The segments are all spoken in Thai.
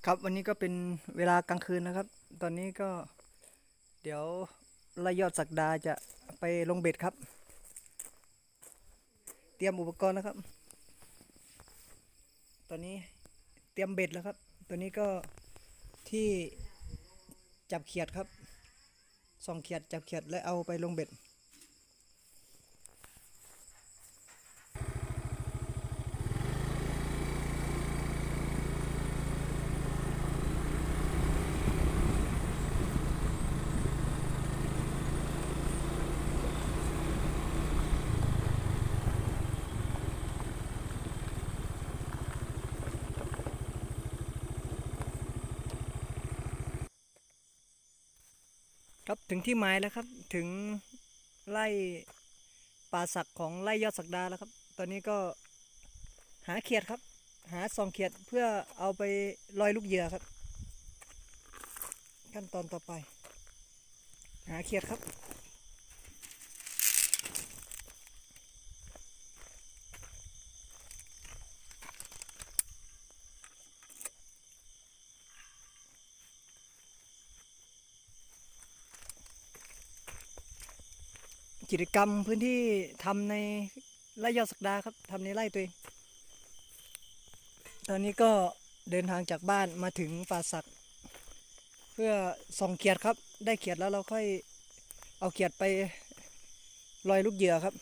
ครับวันนี้ก็เป็นเวลากลางคืนนะครับตอนนี้ก็เดี๋ยวไล่ยอดศักดาจะไปลงเบ็ดครับเตรียมอุปกรณ์แล้วครับตอนนี้เตรียมเบ็ดแล้วครับตัวนี้ก็ที่จับเขียดครับส่องเขียดจับเขียดและเอาไปลงเบ็ดครับถึงที่หมายแล้วครับถึงไล่ป่าศักของไล่ยอดศักดาแล้วครับตอนนี้ก็หาเขียดครับหาส่องเขียดเพื่อเอาไปลอยลูกเหยื่อครับขั้นตอนต่อไปหาเขียดครับกิจกรรมพื้นที่ทำในไร่ยอดศักดาครับทำในไร่ตัวเองตอนนี้ก็เดินทางจากบ้านมาถึงป่าสักเพื่อส่องเขียดครับได้เขียดแล้วเราค่อยเอาเขียดไปลอยลูกเหยื่อครับ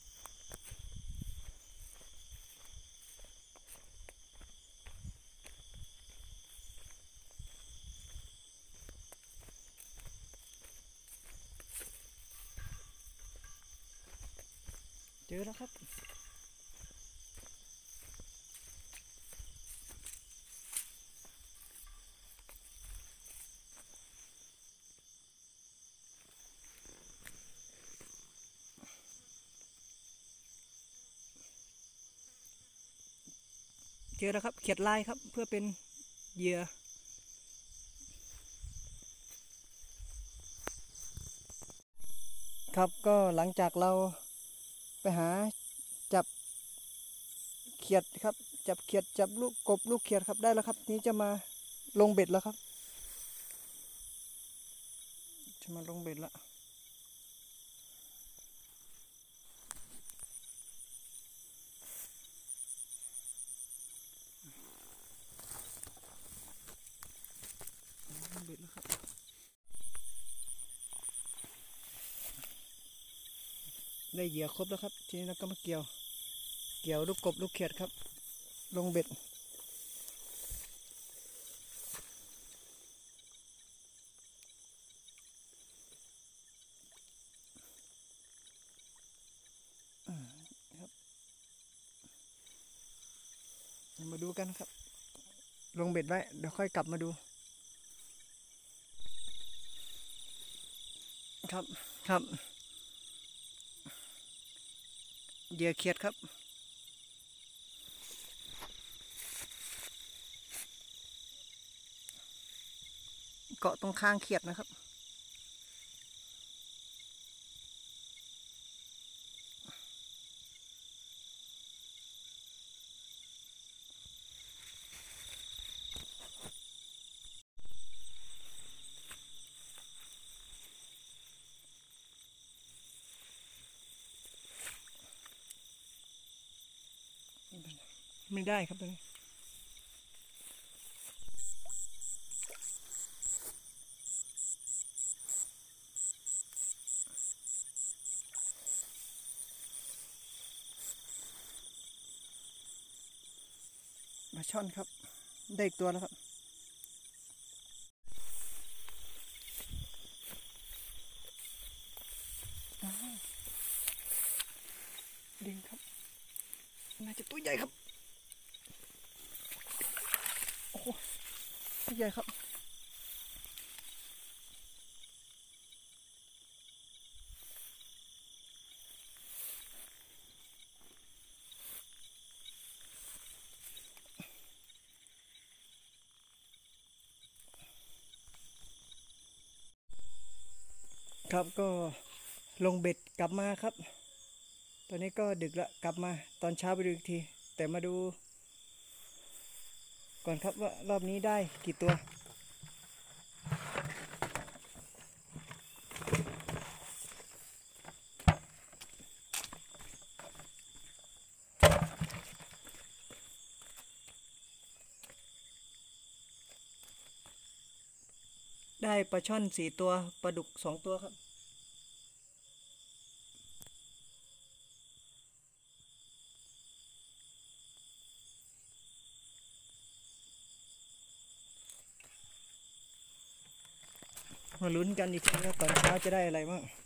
เจอแล้วครับเจอแล้วครับเขียดลายครับเพื่อเป็นเหยื่อครับก็หลังจากเราไปหาจับเขียดครับจับเขียดจับลูกกบลูกเขียดครับได้แล้วครับนี้จะมาลงเบ็ดแล้วครับจะมาลงเบ็ดแล้วลงเบ็ดแล้วครับได้เหยื่อครบแล้วครับทีนี้เราก็มาเกี่ยวลูกกบลูกเขียดครับลงเบ็ดมาดูกันครับลงเบ็ดไว้เดี๋ยวค่อยกลับมาดูครับครับเหยื่อเขียดครับเกาะตรงข้างเขียดนะครับไม่ได้ครับตรงนี้มาช่อนครับได้อีกตัวแล้วครับดึงครับน่าจะตัวใหญ่ครับโอ้โหตัวใหญ่ครับครับก็ลงเบ็ดกลับมาครับตอนนี้ก็ดึกละกลับมาตอนเช้าไปดูอีกทีแต่มาดูก่อนครับว่ารอบนี้ได้กี่ตัวได้ปลาช่อน4 ตัวปลาดุก2 ตัวครับมาลุ้นกันอีกทีว่าตอนเช้าจะได้อะไรบ้าง